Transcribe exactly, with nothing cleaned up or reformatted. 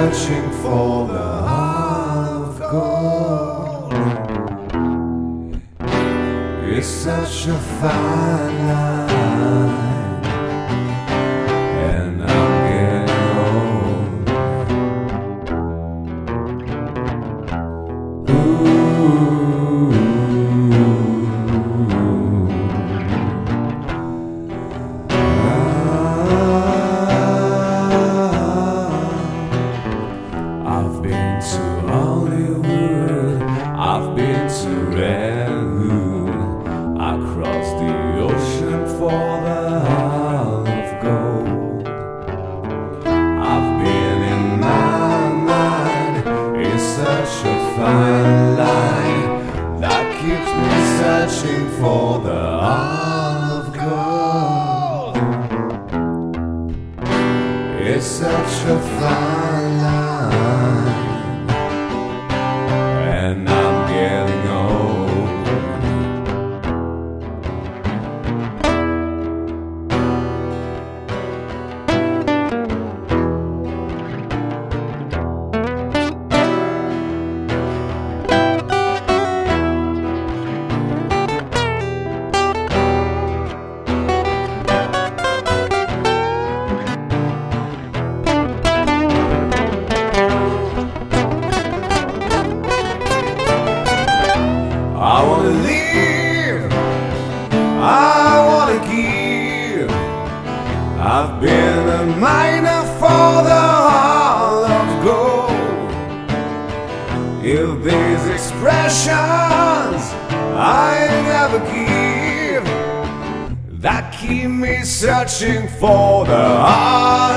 searching for the heart of gold. It's such a fine line, and I'm getting old. Ooh, I've been to Hollywood, I've been to Redwood, I crossed the ocean for the heart of gold. I've been in my mind, it's such a fine line that keeps me searching for the heart of gold. It's such a fine line, and I'm getting old. I wanna live, I wanna give. I've been a miner for the heart of gold. If these expressions I never give, that keep me searching for the heart